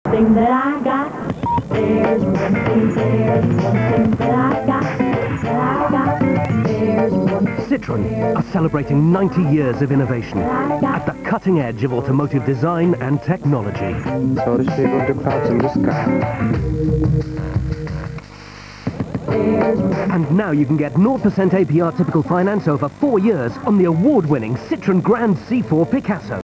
thing that I got. There's one thing that I got. There's one. Citroen are celebrating 90 years of innovation at the cutting edge of automotive design and technology. So the shape of the clouds in the sky. And now you can get 0% APR typical finance over 4 years on the award-winning Citroen Grand C4 Picasso.